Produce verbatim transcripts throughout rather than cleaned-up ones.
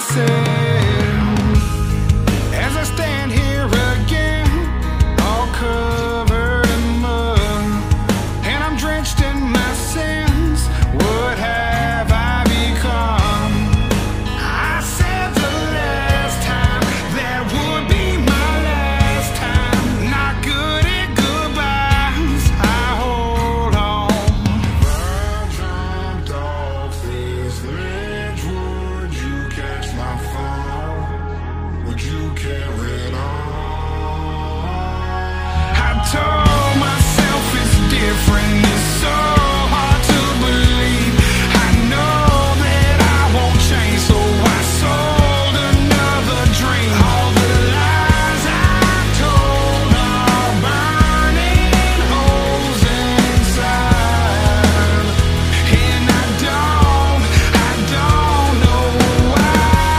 myself as I stand here again, all covered in mud, and I'm drenched in my sins. What have I become? I said the last time that would be my last time. Not good at goodbyes, I hold on. If I jumped off this ledge, would you catch my fall? Would you carry it on? I told myself it's different, it's so hard to believe. I know that I won't change, so I sold another dream. All the lies I told are burning holes inside, and I don't, I don't know why.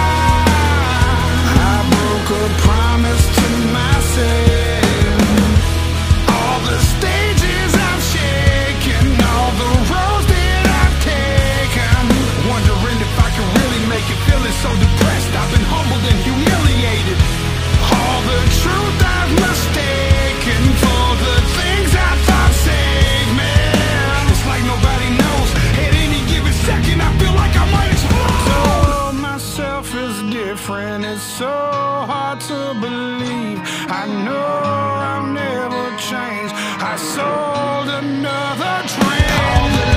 I broke a promise to myself. All the stages I've shaken, all the roads that I've taken, wondering if I can really make it, feeling so depressed. I've been humbled and humiliated. All the truth I've mistaken for the things I thought saved me. It's like nobody knows. At any given second I feel like I might explode. Told myself it's different, it's so hard to believe. I know I'll never change. I sold another dream. All the